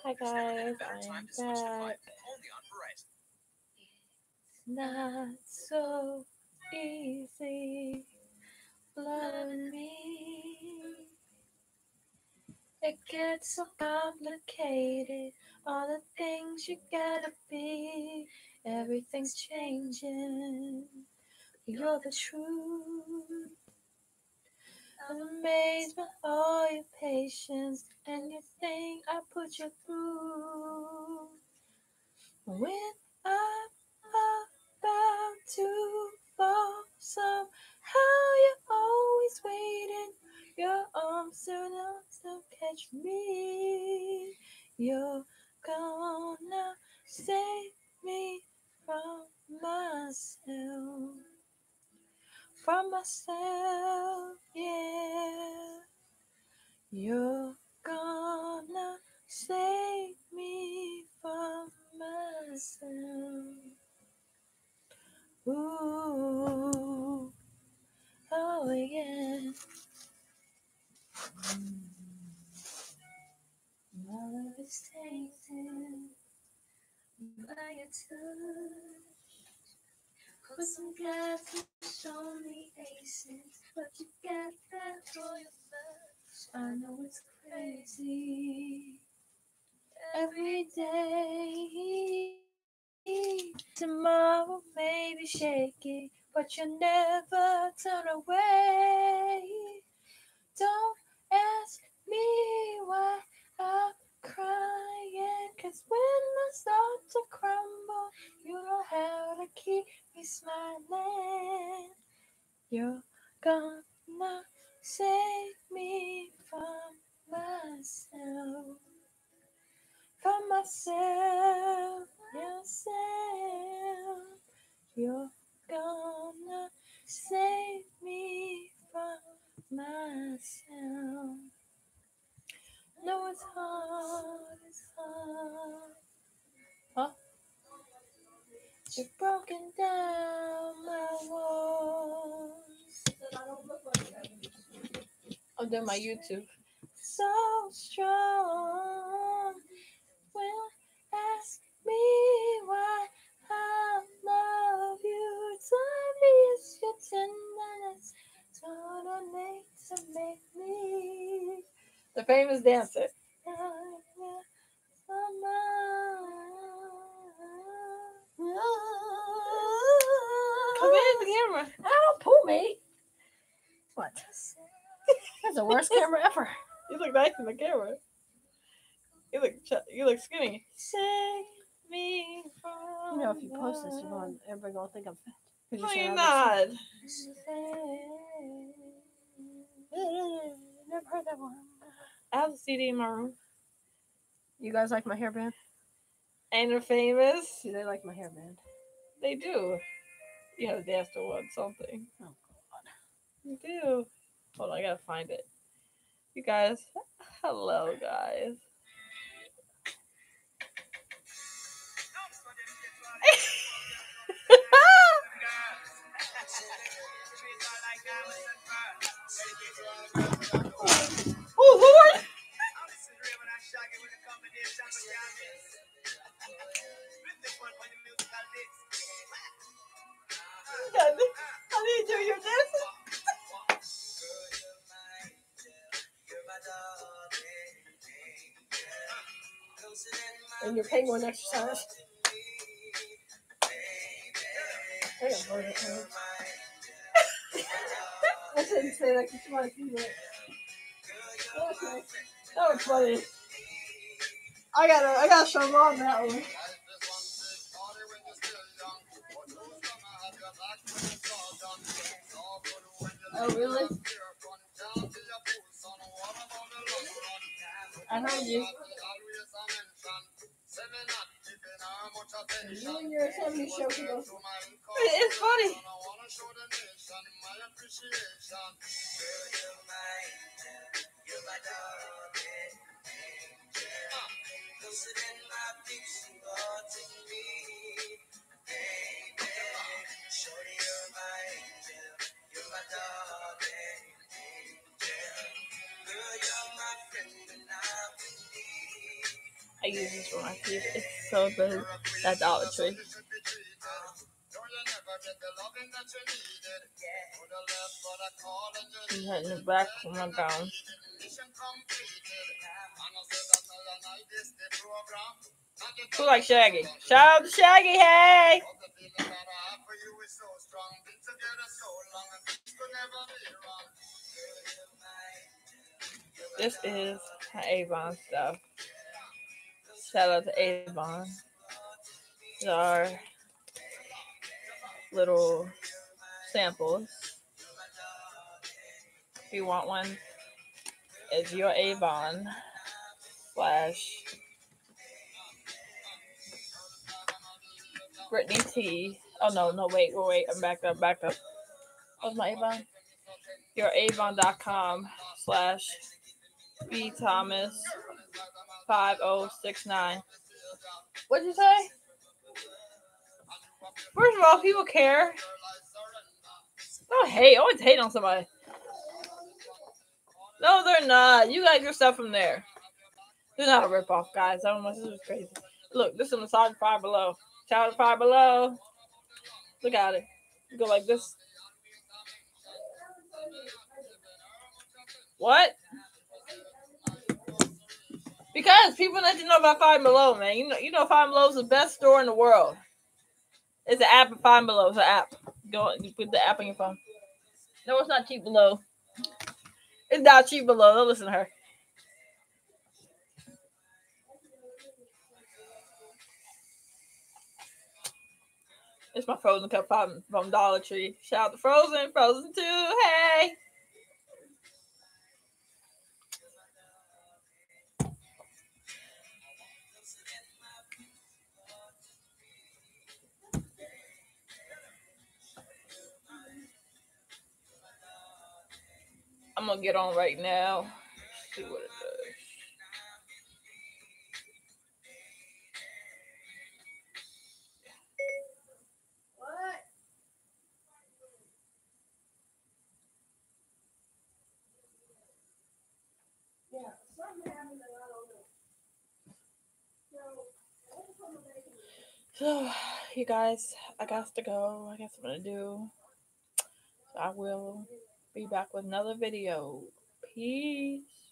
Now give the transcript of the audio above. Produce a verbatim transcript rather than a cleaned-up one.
Hi guys, I am back. It's not so easy loving me. It gets so complicated. All the things you gotta be. Everything's changing. You're the truth. I'm amazed by all your patience and you think I put you through. When I'm about to fall, somehow you're always waiting. Your arms around to catch me. You're gonna save me from myself. From myself, yeah. You're gonna save me from myself. Ooh, oh yeah. My love is tainted by your touch. Cause I'm glad you show me patience, but you got that for your touch. I know it's crazy. Every day, tomorrow may be shaky, but you never turn away. Don't ask me why I'm crying, cause when I start to crumble, you know how to keep me smiling. You're gonna save me from myself. From myself, yourself. You're gonna save me from myself. No, it's hard, it's hard. Huh? You've broken down my walls. I'm doing my YouTube. So strong. Well, ask me why I love you. It's obvious your tenderness donate to make me the famous dancer. Come in the camera. Don't pull me. What? That's the worst camera ever. You look nice in the camera. You look ch- you look skinny. Save me from. You know, if you post this, you're going, everybody gonna think I'm fat. No, you're not. Never heard that one. I have a C D in my room. You guys like my hairband? Ain't it famous? Do they like my hairband? They do. You have to dance to one something. Oh God. You do. Hold on, I gotta find it. You guys, hello guys. Oh Lord! How do you do your dance? And your penguin exercise. I got bored of it. I shouldn't say that because you want to do it. Okay. That was funny. I gotta, I gotta show Mom that one. Oh, really? I heard you. You and your Yosemite show can go. It's funny. I use this for my teeth. It's so good. That's Dollar Tree. I'm hitting the back of my gown. Who like Shaggy? Shout out to Shaggy, hey! This is Avon stuff. Shout out to Avon. These are little samples. If you want one, it's your Avon slash Brittany T. Oh no, no, wait, wait, wait. I'm back up, back up. What's my Avon? Your Avon.com slash B Thomas five oh six nine. What'd you say? First of all, people care. Don't hate. Always hate on somebody. No, they're not. You got your stuff from there. They're not a ripoff, guys. I don't know. This is crazy. Look, this is a massage Five Below. Shout out to Five Below. Look at it. You go like this. What? Because people need to know about Five Below, man. You know, you know Five Below is the best store in the world. It's an app of Five Below. It's an app. Go you put the app on your phone. No, it's not Cheap Below. It's not Cheap Below. Don't listen to her. It's my Frozen cup from, from Dollar Tree. Shout out to Frozen. Frozen two. Hey. I'm gonna get on right now. See what it does. What? Yeah, something happened that I don't know. So, you guys, I got to go. I got something to do. So I will be back with another video. Peace.